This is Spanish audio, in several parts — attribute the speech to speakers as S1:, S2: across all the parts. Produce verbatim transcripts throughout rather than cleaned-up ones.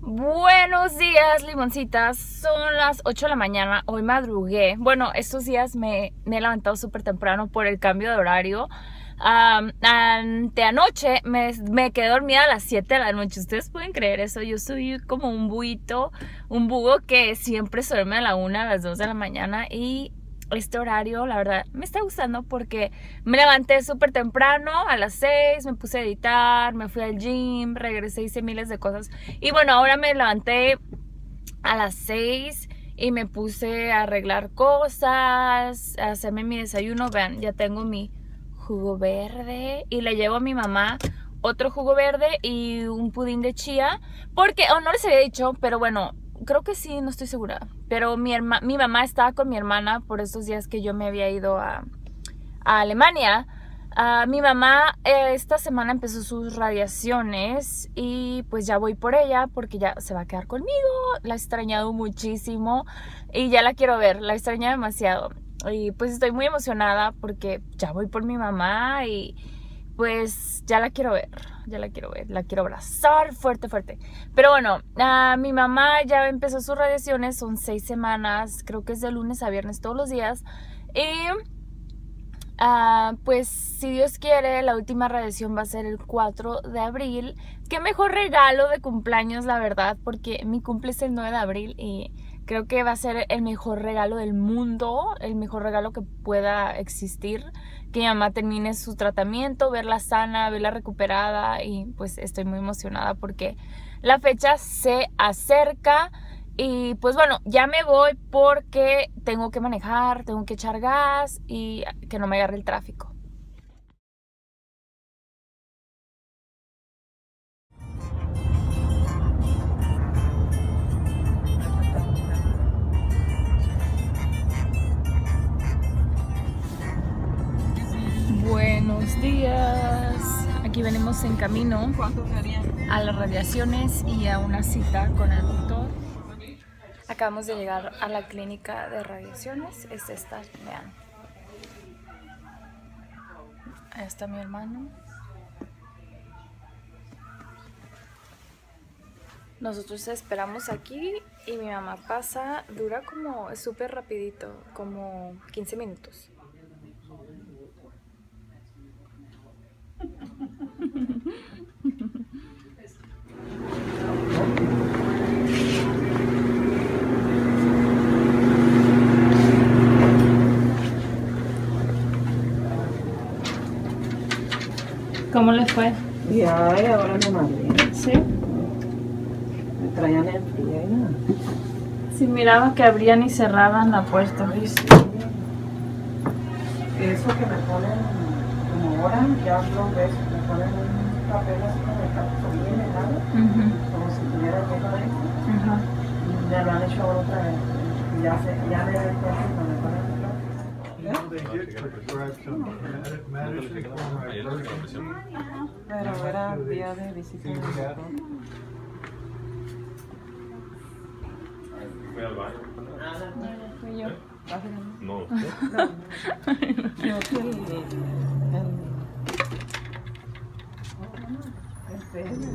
S1: Buenos días, limoncitas. Son las ocho de la mañana. Hoy madrugué. Bueno, estos días me, me he levantado súper temprano por el cambio de horario. Um, anteanoche me, me quedé dormida a las siete de la noche. ¿Ustedes pueden creer eso? Yo soy como un buito, un búho que siempre se duerme a la una, a las dos de la mañana. Y este horario, la verdad, me está gustando porque me levanté súper temprano, a las seis, me puse a editar, me fui al gym, regresé, hice miles de cosas. Y bueno, ahora me levanté a las seis y me puse a arreglar cosas, a hacerme mi desayuno. Vean, ya tengo mi jugo verde y le llevo a mi mamá otro jugo verde y un pudín de chía. Porque, oh, no les había dicho, pero bueno, creo que sí, no estoy segura. Pero mi, mi mamá estaba con mi hermana por estos días que yo me había ido a, a Alemania. Uh, mi mamá eh, esta semana empezó sus radiaciones y pues ya voy por ella porque ya se va a quedar conmigo. La he extrañado muchísimo y ya la quiero ver, la he extrañado demasiado. Y pues estoy muy emocionada porque ya voy por mi mamá y pues ya la quiero ver, ya la quiero ver, la quiero abrazar fuerte, fuerte. Pero bueno, uh, mi mamá ya empezó sus radiaciones, son seis semanas, creo que es de lunes a viernes todos los días. Y uh, pues si Dios quiere, la última radiación va a ser el cuatro de abril. Qué mejor regalo de cumpleaños, la verdad, porque mi cumple es el nueve de abril y creo que va a ser el mejor regalo del mundo, el mejor regalo que pueda existir. Que mi mamá termine su tratamiento, verla sana, verla recuperada y pues estoy muy emocionada porque la fecha se acerca y pues bueno, ya me voy porque tengo que manejar, tengo que echar gas y que no me agarre el tráfico. Buenos días, aquí venimos en camino a las radiaciones y a una cita con el doctor. Acabamos de llegar a la clínica de radiaciones, es esta, vean. Ahí está mi hermano. Nosotros esperamos aquí y mi mamá pasa, dura como súper rapidito, como quince minutos. ¿Cómo les fue?
S2: Y ay, ahora no más bien.
S1: ¿Sí?
S2: Me traían el frío y nada.
S1: Sí, miraba que abrían y cerraban la puerta, ¿viste?
S2: Eso que me ponen como ahora, ya dos veces, me ponen un papel así como de cartón bien helado, uh-huh. Como si tuviera hielo dentro. Uh-huh. Y me lo han hecho ahora otra vez. Y ya, se, ya me doy cuenta cuando me ponen el papel. Pero era día de visita.
S3: ¿Fue al baño?
S1: No, fui yo.
S3: No.
S2: Creo que el, el,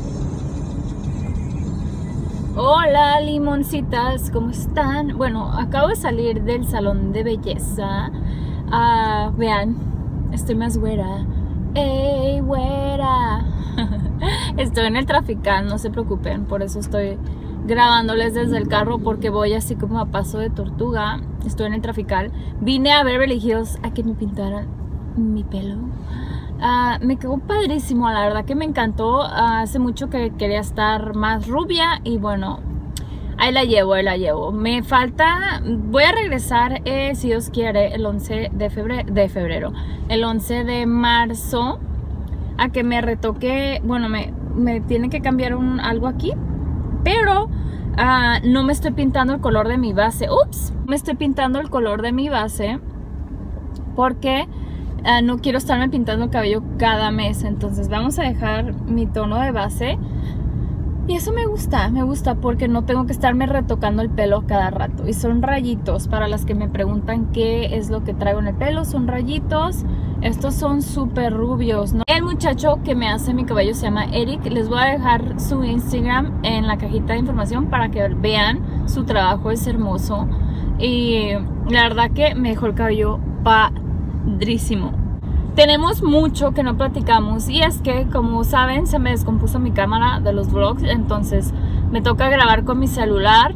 S1: Hola, limoncitas, ¿cómo están? Bueno, acabo de salir del salón de belleza. Uh, vean, estoy más güera. ¡Ey, güera! Estoy en el trafical, no se preocupen, por eso estoy grabándoles desde el carro porque voy así como a paso de tortuga. Estoy en el trafical. Vine a Beverly Hills a que me pintaran mi pelo. Uh, me quedó padrísimo, la verdad que me encantó. Uh, hace mucho que quería estar más rubia y bueno, ahí la llevo, ahí la llevo. Me falta, voy a regresar, eh, si Dios quiere, el once de febrero, de febrero, el once de marzo, a que me retoque. Bueno, me, me tiene que cambiar un, algo aquí, pero uh, no me estoy pintando el color de mi base. Ups, me estoy pintando el color de mi base porque Uh, no quiero estarme pintando el cabello cada mes. Entonces vamos a dejar mi tono de base. Y eso me gusta, me gusta porque no tengo que estarme retocando el pelo cada rato. Y son rayitos, para las que me preguntan qué es lo que traigo en el pelo, son rayitos. Estos son súper rubios, ¿no? El muchacho que me hace mi cabello se llama Eric. Les voy a dejar su Instagram en la cajita de información para que vean su trabajo, es hermoso. Y la verdad que me dejó el cabello padrísimo. Tenemos mucho que no platicamos y es que, como saben, se me descompuso mi cámara de los vlogs, entonces me toca grabar con mi celular.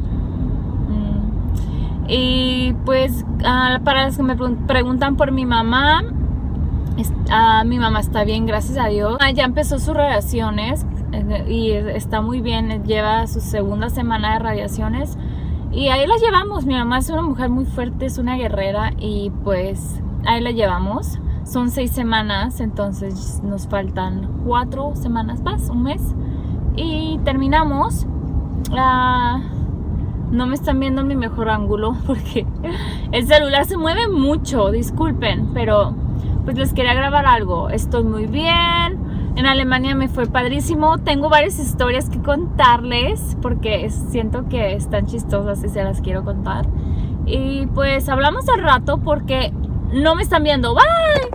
S1: Y pues uh, para los que me preguntan por mi mamá, uh, mi mamá está bien, gracias a Dios. Uh, ya empezó sus radiaciones uh, y está muy bien, lleva su segunda semana de radiaciones y ahí la llevamos. Mi mamá es una mujer muy fuerte, es una guerrera y pues ahí la llevamos. Son seis semanas, entonces nos faltan cuatro semanas más, un mes y terminamos. Uh, No me están viendo en mi mejor ángulo porque el celular se mueve mucho, disculpen, pero pues les quería grabar algo. Estoy muy bien, en Alemania me fue padrísimo. Tengo varias historias que contarles porque siento que están chistosas y se las quiero contar. Y pues hablamos al rato porque no me están viendo. Bye.